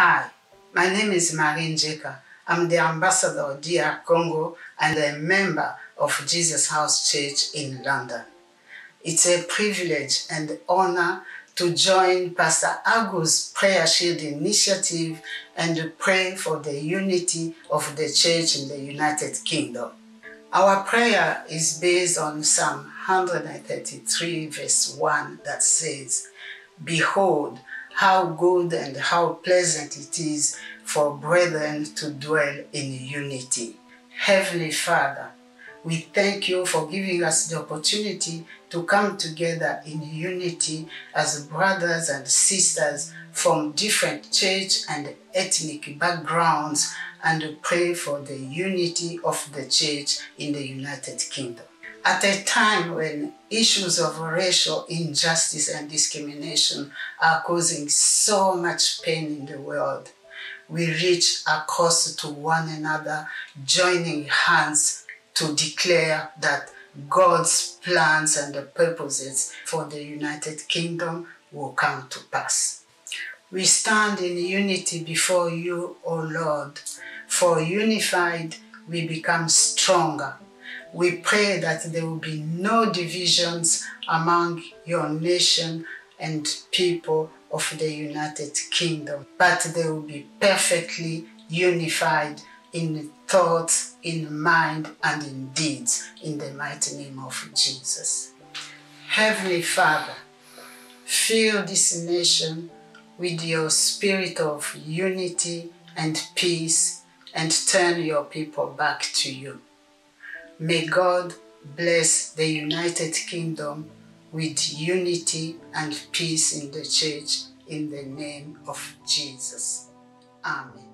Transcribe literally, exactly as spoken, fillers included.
Hi, my name is Marie Njeka. I'm the ambassador of D R Congo and a member of Jesus House Church in London. It's a privilege and honor to join Pastor Agu's Prayer Shield initiative and to pray for the unity of the church in the United Kingdom. Our prayer is based on Psalm one thirty-three verse one that says, "Behold, how good and how pleasant it is for brethren to dwell in unity." Heavenly Father, we thank you for giving us the opportunity to come together in unity as brothers and sisters from different church and ethnic backgrounds and to pray for the unity of the church in the United Kingdom. At a time when issues of racial injustice and discrimination are causing so much pain in the world, we reach across to one another, joining hands to declare that God's plans and the purposes for the United Kingdom will come to pass. We stand in unity before you, O Lord, for unified we become stronger. We pray that there will be no divisions among your nation and people of the United Kingdom, but they will be perfectly unified in thoughts, in mind, and in deeds, in the mighty name of Jesus. Heavenly Father, fill this nation with your spirit of unity and peace and turn your people back to you. May God bless the United Kingdom with unity and peace in the church in the name of Jesus. Amen.